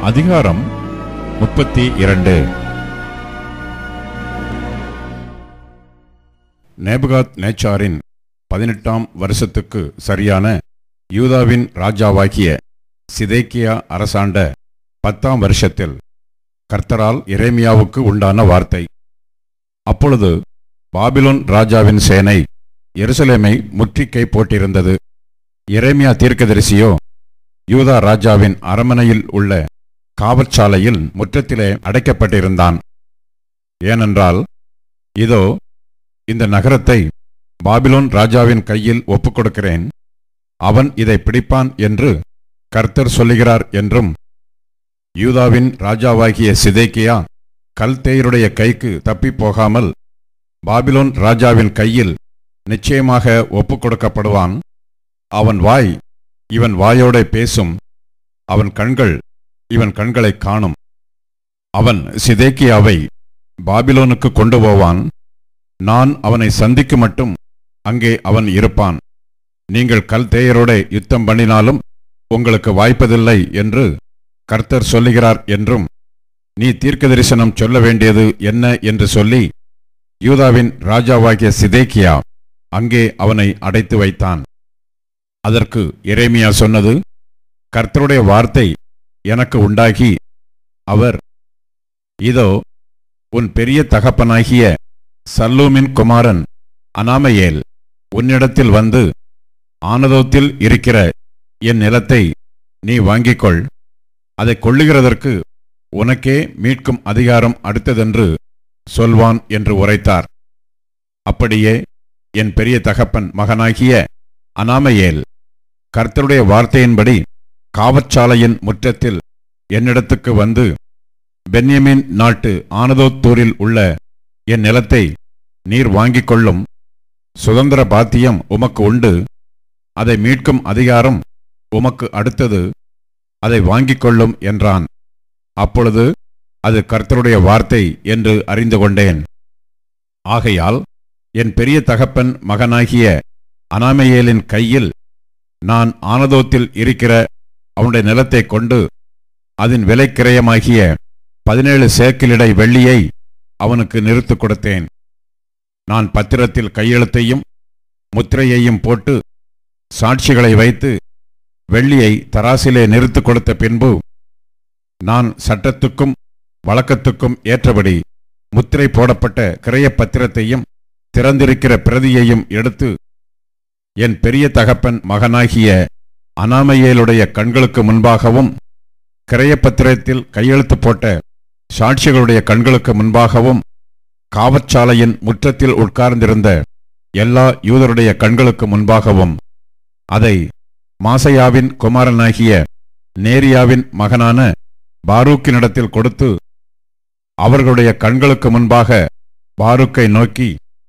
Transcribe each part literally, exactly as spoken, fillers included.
அதிகாரம் முப்பத்தி இரண்டு. நேபுகாத் நேச்சாரின் பதினெட்டாம் வருஷத்துக்கு சரியான யூதாவின் ராஜாவாகிய சிதேக்கியா அரசாண்ட பத்தாம் வருஷத்தில் கர்த்தரால் எரேமியாவுக்கு உண்டான வார்த்தை. அப்பொழுது பாபிலோன் ராஜாவின் சேனை எருசலேமை முற்றுகை போட்டிருந்தது. எரேமியா தீர்க்கதரிசியோ யூதா ராஜாவின் அரமனையில் உள்ள காவற்சாலையில் முற்றத்திலே அடைக்கப்பட்டிருந்தான். ஏனென்றால் இதோ இந்த நகரத்தை பாபிலோன் ராஜாவின் கையில் ஒப்புக்கொடுக்கிறேன், அவன் இதை பிடிப்பான் என்று கர்த்தர் சொல்லுகிறார் என்றும், யூதாவின் ராஜாவாகிய சிதேக்கியா கல்தேயருடைய கைக்கு தப்பி போகாமல் பாபிலோன் ராஜாவின் கையில் நிச்சயமாக ஒப்புக்கொடுக்கப்படுவான். அவன் வாய் இவன் வாயோட பேசும், அவன் கண்கள் இவன் கண்களை காணும். அவன் சிதேக்கியாவை பாபிலோனுக்கு கொண்டு போவான், நான் அவனை சந்திக்கு மட்டும் அங்கே அவன் இருப்பான். நீங்கள் கல்தேயரோட யுத்தம் பண்ணினாலும் உங்களுக்கு வாய்ப்பதில்லை என்று கர்த்தர் சொல்லுகிறார் என்றும், நீ தீர்க்க தரிசனம் சொல்ல வேண்டியது என்ன என்று சொல்லி யூதாவின் ராஜாவாகிய சிதேக்கியா அங்கே அவனை அடைத்து வைத்தான். அதற்கு எரேமியா சொன்னது, கர்த்தருடைய வார்த்தை எனக்கு உண்டாகி, அவர், இதோ உன் பெரிய தகப்பனாகிய சல்லூமின் குமாரன் அனாமயேல் உன்னிடத்தில் வந்து, ஆனதோத்தில் இருக்கிற என் நிலத்தை நீ வாங்கிக்கொள், அதை கொள்ளுகிறதற்கு உனக்கே மீட்கும் அதிகாரம் அடுத்ததென்று சொல்வான் என்று உரைத்தார். அப்படியே என் பெரிய தகப்பன் மகனாகிய அனாமயேல் கர்த்தருடைய வார்த்தையின்படி காவற்சாலையின் முற்றத்தில் என்னிடத்துக்கு வந்து, பென்யமீன் நாட்டு ஆனதோத்தூரில் உள்ள என் நிலத்தை நீர் வாங்கிக் கொள்ளும், சுதந்திர பாத்தியம் உமக்கு உண்டு, அதை மீட்கும் அதிகாரம் உமக்கு அடுத்தது, அதை வாங்கிக் கொள்ளும் என்றான். அப்பொழுது அது கர்த்தருடைய வார்த்தை என்று அறிந்து கொண்டேன். ஆகையால் என் பெரிய தகப்பன் மகனாகிய அனாமயேலின் கையில் நான் ஆனதோத்தில் இருக்கிற அவனுடைய நிலத்தை கொண்டு அதன் விலைக்கிரயமாகிய பதினேழு சேக்கிலிடை வெள்ளியை அவனுக்கு நிறுத்து கொடுத்தேன். நான் பத்திரத்தில் கையெழுத்தையும் முத்திரையையும் போட்டு சாட்சிகளை வைத்து வெள்ளியை தராசிலே நிறுத்து கொடுத்த பின்பு, நான் சட்டத்துக்கும் வழக்கத்துக்கும் ஏற்றபடி முத்திரை போடப்பட்ட கிரய பத்திரத்தையும் திறந்திருக்கிற பிரதியையும் எடுத்து என் பெரிய தகப்பன் மகனாகிய அனாமயேலுடைய கண்களுக்கு முன்பாகவும் கிரயப்பத்திரத்தில் கையெழுத்து போட்ட சாட்சிகளுடைய கண்களுக்கு முன்பாகவும் காவற்சாலையின் முற்றத்தில் உட்கார்ந்திருந்த எல்லா யூதருடைய கண்களுக்கு முன்பாகவும் அதை மாசையாவின் குமாரனாகிய நேரியாவின் மகனான பாரூக்கினிடத்தில் கொடுத்து, அவர்களுடைய கண்களுக்கு முன்பாக பாரூக்கை நோக்கி,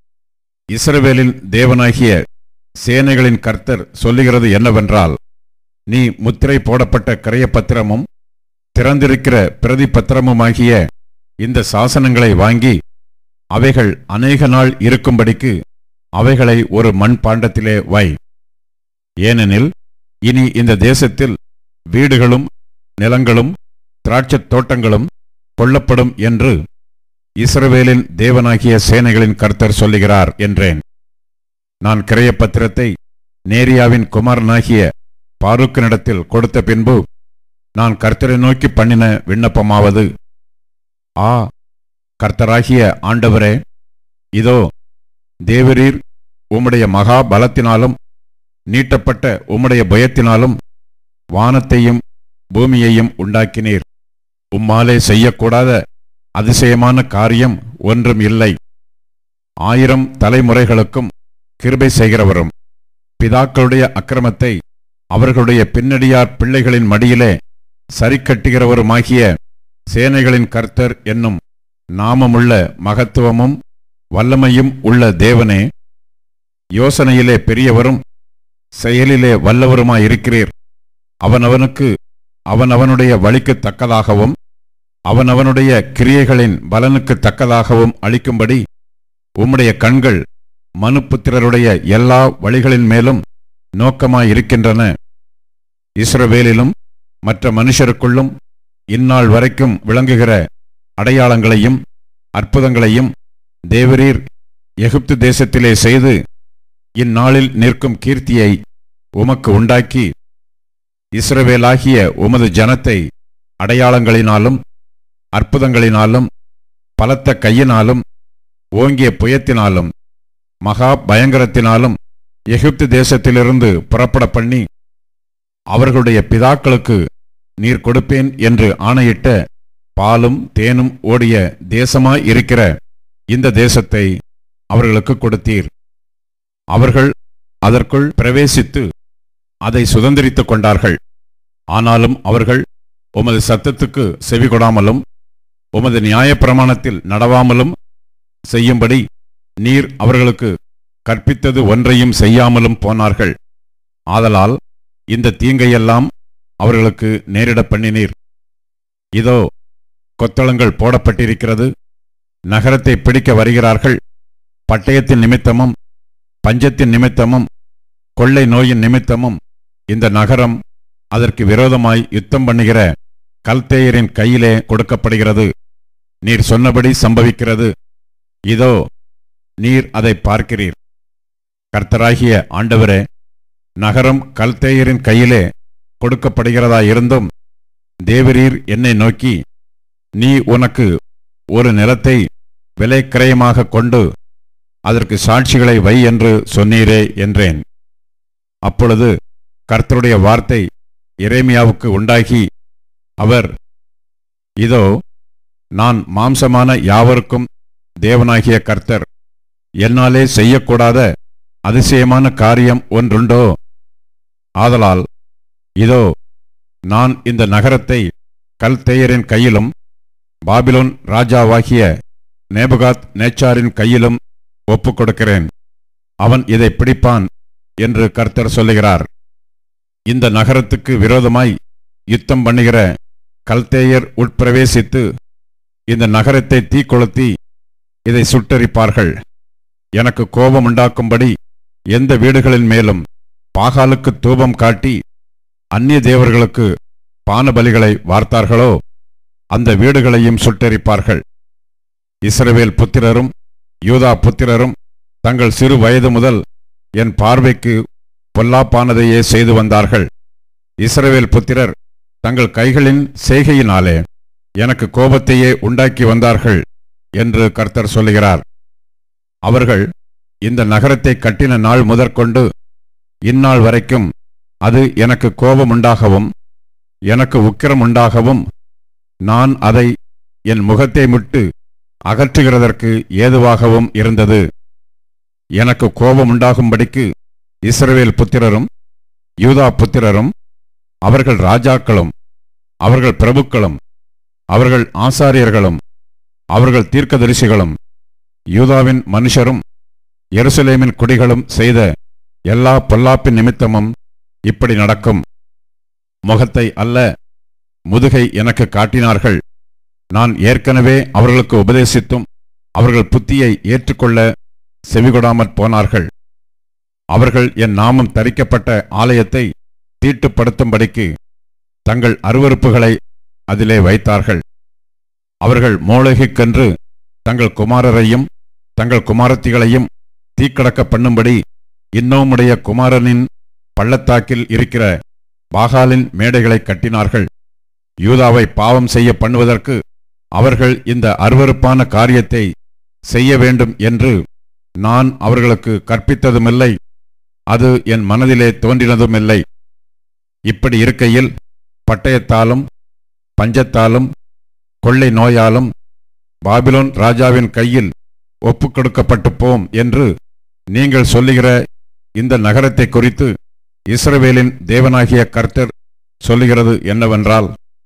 இஸ்ரவேலின் தேவனாகிய சேனைகளின் கர்த்தர் சொல்லுகிறது என்னவென்றால், நீ முத்திரை போடப்பட்ட கிரயப்பத்திரமும் திறந்திருக்கிற பிரதி பத்திரமுமாகிய இந்த சாசனங்களை வாங்கி அவைகள் அநேக நாள் இருக்கும்படிக்கு அவைகளை ஒரு மண் பாண்டத்திலே வை. ஏனெனில் இனி இந்த தேசத்தில் வீடுகளும் நிலங்களும் திராட்சத் தோட்டங்களும் கொள்ளப்படும் என்று இஸ்ரவேலின் தேவனாகிய சேனைகளின் கர்த்தர் சொல்லுகிறார் என்றேன். நான் கிரயப்பத்திரத்தை நேரியாவின் குமாரனாகிய பாரூக்கினிடத்தில் கொடுத்த பின்பு நான் கர்த்தரை நோக்கி பண்ணின விண்ணப்பமாவது, ஆ கர்த்தராகிய ஆண்டவரே, இதோ தேவரீர் உம்முடைய மகா பலத்தினாலும் நீட்டப்பட்ட உம்முடைய பயத்தினாலும் வானத்தையும் பூமியையும் உண்டாக்கினீர். உம்மாலே செய்யக்கூடாத அதிசயமான காரியம் ஒன்றும் இல்லை. ஆயிரம் தலைமுறைகளுக்கும் கிருபை செய்கிறவரும் பிதாக்களுடைய அக்கிரமத்தை அவர்களுடைய பின்னடியார் பிள்ளைகளின் மடியிலே சரிக்கட்டுகிறவருமாகிய சேனைகளின் கர்த்தர் என்னும் நாமமுள்ள மகத்துவமும் வல்லமையும் உள்ள தேவனே, யோசனையிலே பெரியவரும் செயலிலே வல்லவருமாயிருக்கிறீர். அவனவனுக்கு அவனவனுடைய வழிக்கு தக்கதாகவும் அவனவனுடைய கிரியைகளின் பலனுக்கு தக்கதாகவும் அளிக்கும்படி உம்முடைய கண்கள் மனுப்புத்திரருடைய எல்லா வழிகளின் மேலும் நோக்கமாயிருக்கின்றன. இஸ்ரவேலிலும் மற்ற மனுஷருக்குள்ளும் இந்நாள் வரைக்கும் விளங்குகிற அடையாளங்களையும் அற்புதங்களையும் தேவரீர் எகிப்து தேசத்திலே செய்து இந்நாளில் நிற்கும் கீர்த்தியை உமக்கு உண்டாக்கி இஸ்ரவேலாகிய உமது ஜனத்தை அடையாளங்களினாலும் அற்புதங்களினாலும் பலத்த கையினாலும் ஓங்கிய புயத்தினாலும் மகா பயங்கரத்தினாலும் எகிப்து தேசத்திலிருந்து புறப்பட பண்ணி அவர்களுடைய பிதாக்களுக்கு நீர் கொடுப்பேன் என்று ஆணையிட்ட பாலும் தேனும் ஓடிய தேசமாய் இருக்கிற இந்த தேசத்தை அவர்களுக்கு கொடுத்தீர். அவர்கள் அதற்குள் பிரவேசித்து அதை சுதந்திரித்துக் கொண்டார்கள். ஆனாலும் அவர்கள் உமது சத்தத்துக்கு செவிகொடாமலும் உமது நியாயப்பிரமாணத்தில் நடவாமலும் செய்யும்படி நீர் அவர்களுக்கு கற்பித்தது ஒன்றையும் செய்யாமலும் போனார்கள். ஆதலால் இந்த தீங்கையெல்லாம் அவர்களுக்கு நேரிட பண்ணினீர். இதோ கொத்தளங்கள் போடப்பட்டிருக்கிறது. நகரத்தை பிடிக்க வருகிறார்கள். பட்டயத்தின் நிமித்தமும் பஞ்சத்தின் நிமித்தமும் கொள்ளை நோயின் நிமித்தமும் இந்த நகரம் அதற்கு விரோதமாய் யுத்தம் பண்ணுகிற கல்தேயரின் கையிலே கொடுக்கப்படுகிறது. நீர் சொன்னபடி சம்பவிக்கிறது. இதோ நீர் அதை பார்க்கிறீர். கர்த்தராகிய ஆண்டவரே, நகரம் கல்தேயரின் கையிலே கொடுக்கப்படுகிறதா இருந்தும் தேவரீர் என்னை நோக்கி, நீ உனக்கு ஒரு நிலத்தை விலை கிரயமாக கொண்டு அதற்கு சாட்சிகளை வை என்று சொன்னீரே என்றேன். அப்பொழுது கர்த்தருடைய வார்த்தை எரேமியாவுக்கு உண்டாகி, அவர், இதோ நான் மாம்சமான யாவருக்கும் தேவனாகிய கர்த்தர். என்னாலே செய்யக்கூடாத அதிசயமான காரியம் ஒன்றுண்டோ? ஆதலால் இதோ நான் இந்த நகரத்தை கல்தேயரின் கையிலும் பாபிலோன் ராஜாவாகிய நேபுகாத் நேச்சாரின் கையிலும் ஒப்புக் கொடுக்கிறேன். அவன் இதை பிடிப்பான் என்று கர்த்தர் சொல்லுகிறார். இந்த நகரத்துக்கு விரோதமாய் யுத்தம் பண்ணுகிற கல்தேயர் உட்பிரவேசித்து இந்த நகரத்தை தீக்கொளுத்தி இதை சுட்டரிப்பார்கள். எனக்கு கோபம் உண்டாக்கும்படி எந்த வீடுகளின் மேலும் பாகாலுக்கு தூபம் காட்டி அந்நிய தேவர்களுக்கு பானபலிகளை வார்த்தார்களோ அந்த வீடுகளையும் சுட்டரிப்பார்கள். இஸ்ரவேல் புத்திரரும் யூதா புத்திரரும் தங்கள் சிறு வயது முதல் என் பார்வைக்கு பொல்லாப்பானதையே செய்து வந்தார்கள். இஸ்ரவேல் புத்திரர் தங்கள் கைகளின் செய்கையினாலே எனக்கு கோபத்தையே உண்டாக்கி வந்தார்கள் என்று கர்த்தர் சொல்லுகிறார். அவர்கள் இந்த நகரத்தை கட்டின நாள் முதற்கொண்டு இந்நாள் வரைக்கும் அது எனக்கு கோபம் உண்டாகவும் எனக்கு உக்கிரம் உண்டாகவும் நான் அதை என் முகத்தை முட்டு அகற்றுகிறதற்கு ஏதுவாகவும் இருந்தது. எனக்கு கோபம் உண்டாகும்படிக்கு இஸ்ரவேல் புத்திரரும் யூதா புத்திரரும் அவர்கள் ராஜாக்களும் அவர்கள் பிரபுக்களும் அவர்கள் ஆசாரியர்களும் அவர்கள் தீர்க்கதரிசிகளும் யூதாவின் மனுஷரும் எருசலேமின் குடிகளும் செய்த எல்லா பொல்லாப்பின் நிமித்தமும் இப்படி நடக்கும். முகத்தை அல்ல முதுகை எனக்கு காட்டினார்கள். நான் ஏற்கனவே அவர்களுக்கு உபதேசித்தும் அவர்கள் புத்தியை ஏற்றுக்கொள்ள செவிகொடாமற் போனார்கள். அவர்கள் என் நாமம் தரிக்கப்பட்ட ஆலயத்தை தீட்டுப்படுத்தும்படிக்கு தங்கள் அருவருப்புகளை அதிலே வைத்தார்கள். அவர்கள் மோளோகிக்கென்று தங்கள் குமாரரையும் தங்கள் குமாரத்திகளையும் தீக்கடக்க பண்ணும்படி இன்னோமுடைய குமாரனின் பள்ளத்தாக்கில் இருக்கிற பாகாலின் மேடைகளை கட்டினார்கள். யூதாவை பாவம் செய்ய பண்ணுவதற்கு அவர்கள் இந்த அருவருப்பான காரியத்தை செய்ய வேண்டும் என்று நான் அவர்களுக்கு கற்பித்ததுமில்லை, அது என் மனதிலே தோன்றினதுமில்லை. இப்படி இருக்கையில் பட்டயத்தாலும் பஞ்சத்தாலும் கொள்ளை நோயாலும் பாபிலோன் ராஜாவின் கையில் ஒப்புக்கொடுக்கப்பட்டு போம் என்று நீங்கள் சொல்லுகிற இந்த நகரத்தை குறித்து இஸ்ரவேலின் தேவனாகிய கர்த்தர் சொல்லுகிறது என்னவென்றால்,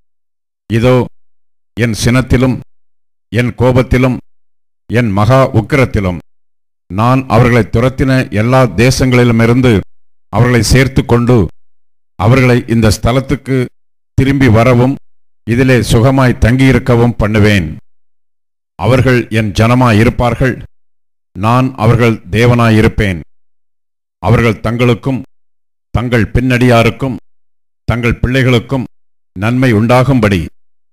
இதோ என் சினத்திலும் என் கோபத்திலும் என் மகா உக்கிரத்திலும் நான் அவர்களை துரத்தின எல்லா தேசங்களிலுமிருந்து அவர்களை சேர்த்து கொண்டு அவர்களை இந்த ஸ்தலத்துக்கு திரும்பி வரவும் இதிலே சுகமாய் தங்கியிருக்கவும் பண்ணுவேன். அவர்கள் என் ஜனமாயிருப்பார்கள், நான் அவர்கள் தேவனாயிருப்பேன். அவர்கள் தங்களுக்கும் தங்கள் பின்னடியாருக்கும் தங்கள் பிள்ளைகளுக்கும் நன்மை உண்டாகும்படி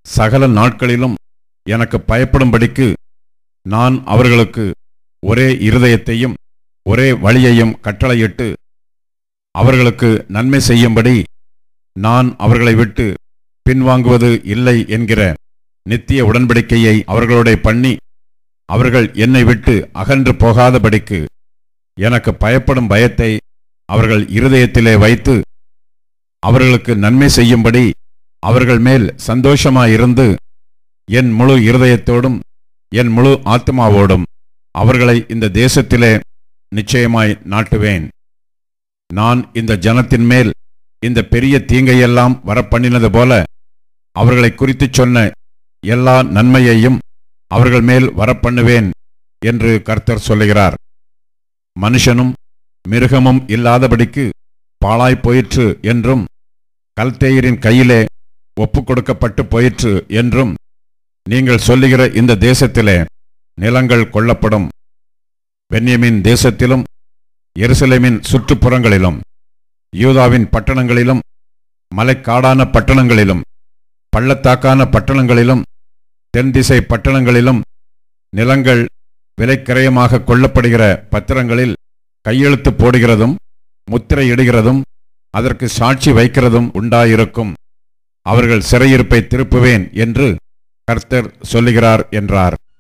சகல நாட்களிலும் எனக்கு பயப்படும்படிக்கு நான் அவர்களுக்கு ஒரே இருதயத்தையும் ஒரே வழியையும் கட்டளையிட்டு அவர்களுக்கு நன்மை செய்யும்படி நான் அவர்களை விட்டு பின்வாங்குவது இல்லை என்கிற நித்திய உடன்படிக்கையை அவர்களோட பண்ணி அவர்கள் என்னை விட்டு அகன்று போகாதபடிக்கு எனக்கு பயப்படும் பயத்தை அவர்கள் இருதயத்திலே வைத்து அவர்களுக்கு நன்மை செய்யும்படி அவர்கள் மேல் சந்தோஷமாயிருந்து என் முழு இருதயத்தோடும் என் முழு ஆத்மாவோடும் அவர்களை இந்த தேசத்திலே நிச்சயமாய் நாட்டுவேன். நான் இந்த ஜனத்தின் மேல் இந்த பெரிய தீங்கையெல்லாம் வரப்பண்ணினது போல அவர்களை குறித்து சொன்ன எல்லா நன்மையையும் அவர்கள் மேல் வரப்பண்ணுவேன் என்று கர்த்தர் சொல்லுகிறார். மனுஷனும் மிருகமும் இல்லாதபடிக்கு பாழாய் போயிற்று என்றும் கல்தேயரின் கையிலே ஒப்பு கொடுக்கப்பட்டு போயிற்று என்றும் நீங்கள் சொல்லுகிற இந்த தேசத்திலே நிலங்கள் கொள்ளப்படும். பென்யமீன் தேசத்திலும் எருசலேமின் சுற்றுப்புறங்களிலும் யூதாவின் பட்டணங்களிலும் மலைக்காடான பட்டணங்களிலும் பள்ளத்தாக்கான பட்டணங்களிலும் தென்திசை பட்டணங்களிலும் நிலங்கள் விலைக்கிரயமாக கொள்ளப்படுகிற பத்திரங்களில் கையெழுத்து போடுகிறதும் முத்திரையிடுகிறதும் அதற்கு சாட்சி வைக்கிறதும் உண்டாயிருக்கும். அவர்கள் சிறையிருப்பை திருப்புவேன் என்று கர்த்தர் சொல்லுகிறார் என்றார்.